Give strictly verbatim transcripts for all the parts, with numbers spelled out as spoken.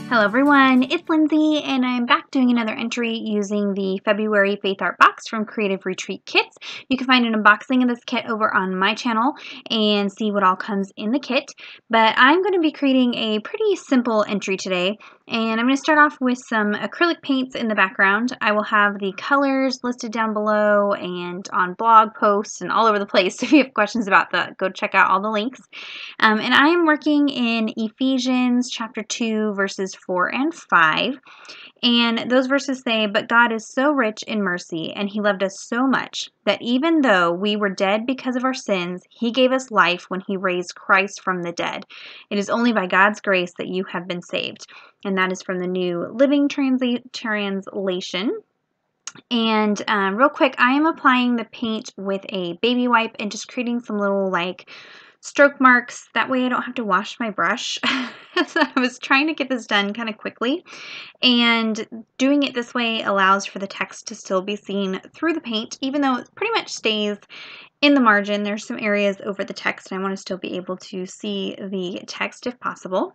Hello everyone, it's Lindsay and I'm back doing another entry using the February Faith Art Box from Creative Retreat Kits. You can find an unboxing of this kit over on my channel and see what all comes in the kit. But I'm going to be creating a pretty simple entry today, and I'm going to start off with some acrylic paints in the background. I will have the colors listed down below and on blog posts and all over the place. If you have questions about that, go check out all the links. Um, and I am working in Ephesians chapter two, verses four and five. And those verses say, "But God is so rich in mercy, and He loved us so much, that even though we were dead because of our sins, He gave us life when He raised Christ from the dead. It is only by God's grace that you have been saved." And that is from the New Living Transla- Translation. And um, real quick, I am applying the paint with a baby wipe and just creating some little like stroke marks. That way I don't have to wash my brush. So I was trying to get this done kind of quickly, and doing it this way allows for the text to still be seen through the paint, even though it pretty much stays in the margin. There's some areas over the text and I want to still be able to see the text if possible.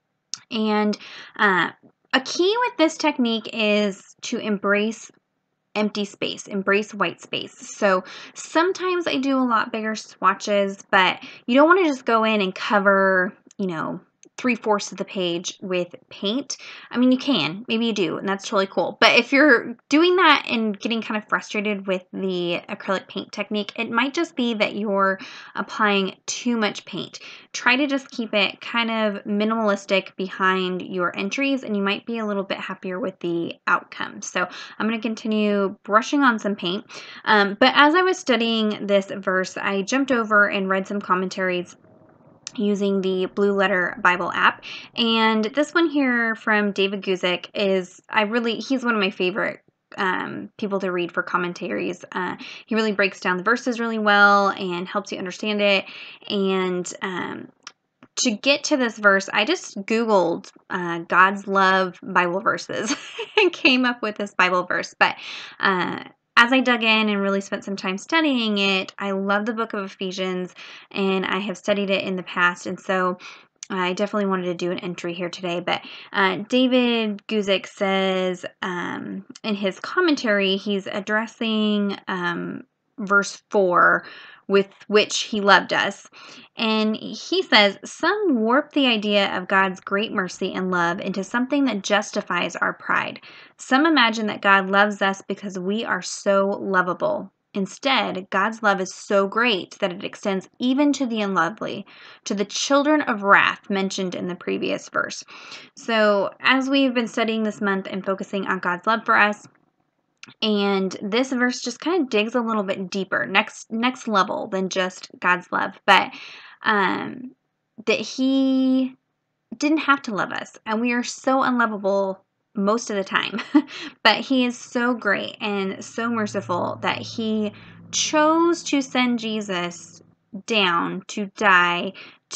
And uh, a key with this technique is to embrace empty space, embrace white space. So sometimes I do a lot bigger swatches, but you don't want to just go in and cover, you know, three-fourths of the page with paint. I mean, you can, maybe you do, and that's totally cool. But if you're doing that and getting kind of frustrated with the acrylic paint technique, it might just be that you're applying too much paint. Try to just keep it kind of minimalistic behind your entries, and you might be a little bit happier with the outcome. So I'm going to continue brushing on some paint. Um, but as I was studying this verse, I jumped over and read some commentaries using the Blue Letter Bible app. And this one here from David Guzik is, I really, he's one of my favorite um, people to read for commentaries. Uh, he really breaks down the verses really well and helps you understand it. And um, to get to this verse, I just Googled uh, God's love Bible verses and came up with this Bible verse. But uh, as I dug in and really spent some time studying it, I love the book of Ephesians, and I have studied it in the past, and so I definitely wanted to do an entry here today. But uh, David Guzik says um, in his commentary, he's addressing um, verse four, with which He loved us. And he says, "Some warp the idea of God's great mercy and love into something that justifies our pride. Some imagine that God loves us because we are so lovable. Instead, God's love is so great that it extends even to the unlovely, to the children of wrath mentioned in the previous verse." So as we've been studying this month and focusing on God's love for us, and this verse just kind of digs a little bit deeper, next next level than just God's love, but um, that He didn't have to love us, and we are so unlovable most of the time. But He is so great and so merciful that He chose to send Jesus down to die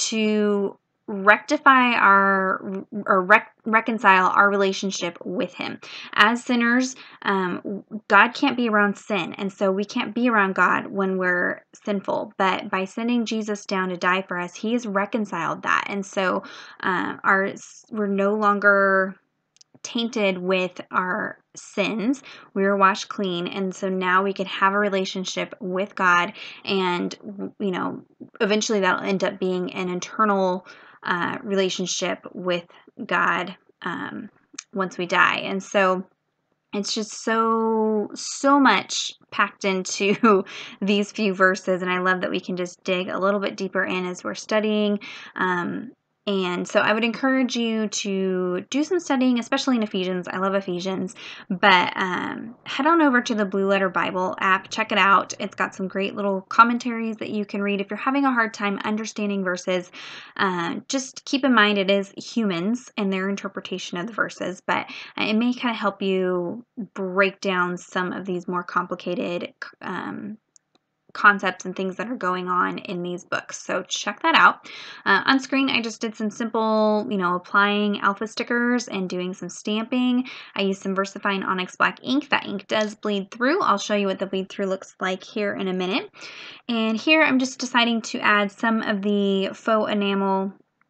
to rectify our or rec- reconcile our relationship with Him. As sinners, um, God can't be around sin, and so we can't be around God when we're sinful. But by sending Jesus down to die for us, He has reconciled that, and so uh, our we're no longer tainted with our sins. We were washed clean, and so now we can have a relationship with God, and you know, eventually that'll end up being an eternal uh, relationship with God um, once we die. And so it's just so, so much packed into these few verses, and I love that we can just dig a little bit deeper in as we're studying. Um, and so I would encourage you to do some studying, especially in Ephesians. I love Ephesians, but um, head on over to the Blue Letter Bible app. Check it out. It's got some great little commentaries that you can read. If you're having a hard time understanding verses, uh, just keep in mind it is humans and their interpretation of the verses, but it may kind of help you break down some of these more complicated um, concepts and things that are going on in these books. So check that out. Uh, on screen, I just did some simple, you know, applying alpha stickers and doing some stamping. I used some VersaFine Onyx Black ink. That ink does bleed through. I'll show you what the bleed through looks like here in a minute. And here I'm just deciding to add some of the faux enamel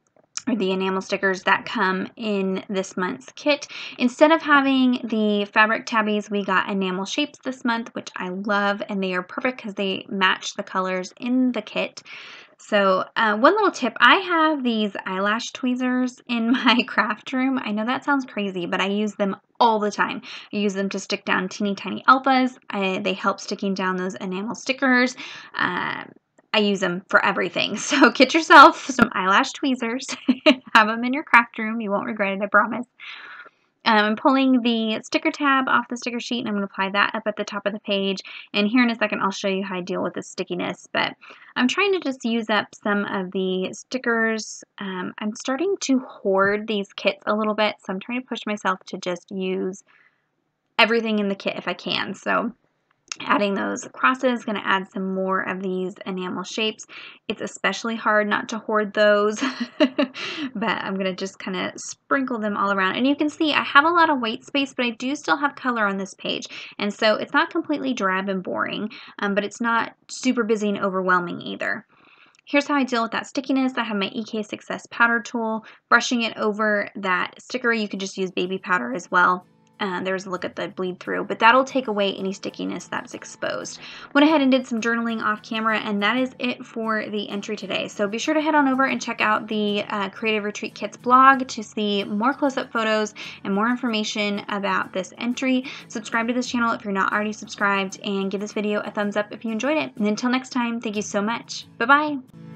or the enamel stickers that come in this month's kit. Instead of having the fabric tabbies, we got enamel shapes this month, which I love, and they are perfect because they match the colors in the kit. So uh, one little tip, I have these eyelash tweezers in my craft room. I know that sounds crazy, but I use them all the time. I use them to stick down teeny tiny alphas. I, they help sticking down those enamel stickers. Uh, I use them for everything. So get yourself some eyelash tweezers. Have them in your craft room. You won't regret it, I promise. Um, I'm pulling the sticker tab off the sticker sheet, and I'm going to apply that up at the top of the page. And here in a second, I'll show you how I deal with the stickiness. But I'm trying to just use up some of the stickers. Um, I'm starting to hoard these kits a little bit, so I'm trying to push myself to just use everything in the kit if I can. So adding those crosses is going to add some more of these enamel shapes. It's especially hard not to hoard those, but I'm going to just kind of sprinkle them all around. And you can see I have a lot of white space, but I do still have color on this page. And so it's not completely drab and boring, um, but it's not super busy and overwhelming either. Here's how I deal with that stickiness. I have my E K Success powder tool, brushing it over that sticker. You can just use baby powder as well. Uh, there's a look at the bleed through, but that'll take away any stickiness that's exposed. Went ahead and did some journaling off camera, and that is it for the entry today. So be sure to head on over and check out the uh, Creative Retreat Kits blog to see more close-up photos and more information about this entry. Subscribe to this channel if you're not already subscribed, and give this video a thumbs up if you enjoyed it. And until next time, thank you so much. Bye-bye.